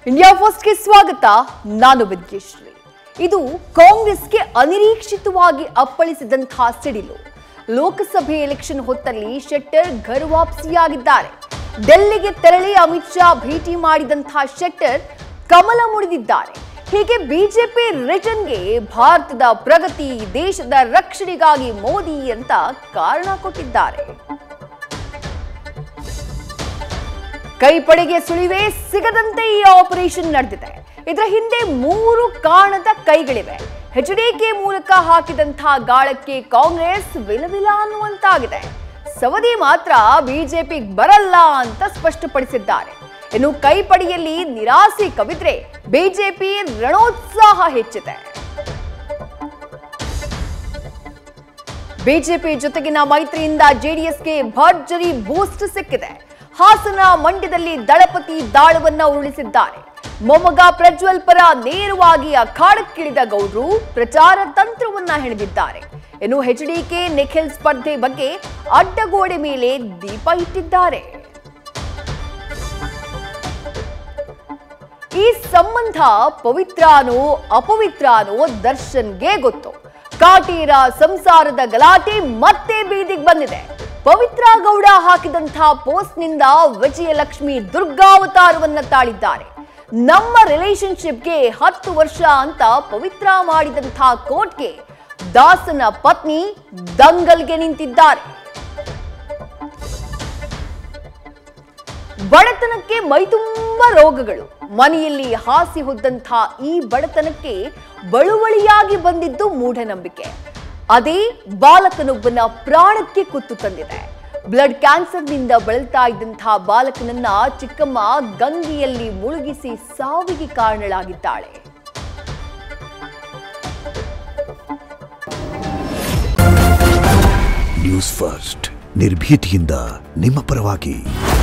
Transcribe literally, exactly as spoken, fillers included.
India first ಗೆ ಸ್ವಾಗತ. ನಾನು ವಿದ್ಯಶ್ರೀ. ಇದು ಕಾಂಗ್ರೆಸ್ಗೆ ಅನಿರೀಕ್ಷಿತವಾಗಿ ಅಪ್ಪಳಿಸಿದಂತಹ ಸಿಡಿಲು. ಲೋಕಸಭೆ ಎಲೆಕ್ಷನ್ ಹೊತ್ತಲ್ಲಿ ಶೆಟ್ಟರ್ ಘರ್ ವಾಪಸಿಯಾಗಿದ್ದಾರೆ. ಡೆಲ್ಲಿಗೆ ತೆರಳಿ ಅಮಿತ್ ಶಾ ಭೇಟಿ ಮಾಡಿದಂತಹ ಶೆಟ್ಟರ್ ಕಮಲ ಮುಡಿದಿದ್ದಾರೆ. ಹೀಗೆ ಬಿಜೆಪಿ ರಿಟರ್ನ್ಗೆ ಭಾರತದ ಪ್ರಗತಿ, ದೇಶದ ರಕ್ಷಣೆಗಾಗಿ ಮೋದಿ ಅಂತ ಕಾರಣ ಕೊಟ್ಟಿದ್ದಾರೆ. ಕೈಪಡೆಗೆ ಸುಳಿವೇ ಸಿಗದಂತೆ ಈ ಆಪರೇಷನ್ ನಡೆದಿದೆ. ಇದರ ಹಿಂದೆ ಮೂರು ಕಾಣದ ಕೈಗಳಿವೆ. ಎಚ್ ಡಿ ಕೆ ಮೂಲಕ ಹಾಕಿದಂತಹ ಗಾಳಕ್ಕೆ ಕಾಂಗ್ರೆಸ್ ವಿಲವಿಲ ಅನ್ನುವಂತಾಗಿದೆ. ಸವದಿ ಮಾತ್ರ ಬಿಜೆಪಿಗೆ ಬರಲ್ಲ ಅಂತ ಸ್ಪಷ್ಟಪಡಿಸಿದ್ದಾರೆ. ಇನ್ನು ಕೈಪಡೆಯಲ್ಲಿ ನಿರಾಸೆ ಕವಿದ್ರೆ ಬಿಜೆಪಿ ರಣೋತ್ಸಾಹ ಹೆಚ್ಚಿದೆ. ಬಿಜೆಪಿ ಜೊತೆಗಿನ ಮೈತ್ರಿಯಿಂದ ಜೆಡಿಎಸ್ಗೆ ಭರ್ಜರಿ ಬೂಸ್ಟ್ ಸಿಕ್ಕಿದೆ. ಹಾಸನ ಮಂಡ್ಯದಲ್ಲಿ ದಳಪತಿ ದಾಳವನ್ನ ಉರುಳಿಸಿದ್ದಾರೆ. ಮೊಮ್ಮಗ ಪ್ರಜ್ವಲ್ ಪರ ನೇರವಾಗಿ ಅಖಾಡಕ್ಕಿಳಿದ ಗೌಡ್ರು ಪ್ರಚಾರ ತಂತ್ರವನ್ನ ಹೆಣೆದಿದ್ದಾರೆ. ಇನ್ನು ಎಚ್ ಡಿ ಕೆ ನಿಖಿಲ್ ಸ್ಪರ್ಧೆ ಬಗ್ಗೆ ಅಡ್ಡಗೋಡೆ ಮೇಲೆ ದೀಪ ಇಟ್ಟಿದ್ದಾರೆ. ಈ ಸಂಬಂಧ ಪವಿತ್ರಾನೋ ಅಪವಿತ್ರಾನೋ ದರ್ಶನ್ಗೆ ಗೊತ್ತು. ಕಾಟೇರ ಸಂಸಾರದ ಗಲಾಟೆ ಮತ್ತೆ ಬೀದಿಗೆ ಬಂದಿದೆ. ಪವಿತ್ರ ಗೌಡ ಹಾಕಿದಂತಹ ಪೋಸ್ಟ್ ನಿಂದ ವಿಜಯಲಕ್ಷ್ಮಿ ದುರ್ಗಾವತಾರವನ್ನ ತಾಳಿದ್ದಾರೆ. ನಮ್ಮ ರಿಲೇಶನ್ಶಿಪ್ಗೆ ಹತ್ತು ವರ್ಷ ಅಂತ ಪವಿತ್ರ ಮಾಡಿದಂತಹ ಕೋರ್ಟ್ಗೆ ದಾಸನ ಪತ್ನಿ ದಂಗಲ್ಗೆ ನಿಂತಿದ್ದಾರೆ. ಬಡತನಕ್ಕೆ ಮೈತುಂಬ ರೋಗಗಳು. ಮನೆಯಲ್ಲಿ ಹಾಸಿ ಹೊದ್ದಂತಹ ಈ ಬಡತನಕ್ಕೆ ಬಳುವಳಿಯಾಗಿ ಬಂದಿದ್ದು ಮೂಢನಂಬಿಕೆ. ಅದೇ ಬಾಲಕನೊಬ್ಬನ ಪ್ರಾಣಕ್ಕೆ ಕುತ್ತು ತಂದಿದೆ. ಬ್ಲಡ್ ಕ್ಯಾನ್ಸರ್ನಿಂದ ಬಳಲ್ತಾ ಇದ್ದಂತಹ ಬಾಲಕನನ್ನ ಚಿಕ್ಕಮ್ಮ ಗಂಗೆಯಲ್ಲಿ ಮುಳುಗಿಸಿ ಸಾವಿಗೆ ಕಾರಣಳಾಗಿದ್ದಾಳೆ. ನ್ಯೂಸ್ ಫಸ್ಟ್ ನಿರ್ಭೀತಿಯಿಂದ ನಿಮ್ಮ ಪರವಾಗಿ.